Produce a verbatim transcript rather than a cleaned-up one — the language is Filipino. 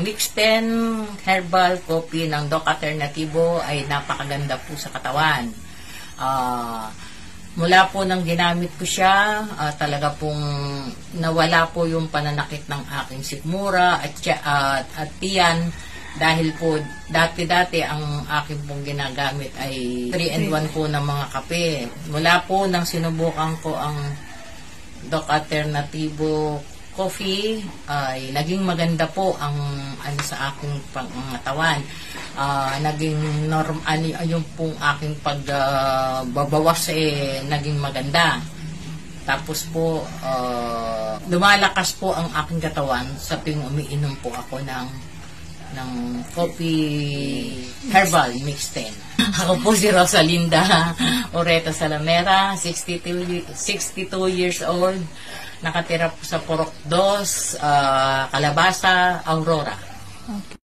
Mix ten Herbal Coffee ng Doc Alternativo ay napakaganda po sa katawan. Ah... Uh, Mula po nang ginamit ko siya, uh, talaga pong nawala po yung pananakit ng aking sikmura at, uh, at tiyan dahil po dati-dati ang aking pong ginagamit ay three in one po ng mga kape. Mula po nang sinubukan ko ang Doc Alternativo Coffee ay naging maganda po ang ano sa aking pangangatawan. Uh, naging norm ano yung pong aking pagbabawas uh, eh naging maganda. Tapos po uh, lumalakas po ang aking katawan sa tuwing umiinom po ako ng ng coffee herbal mix ten. Ako po si Rosalinda Oreta Salamera, sixty-two years old, nakatira po sa Purok dos, uh, Calabasa, Aurora. Okay.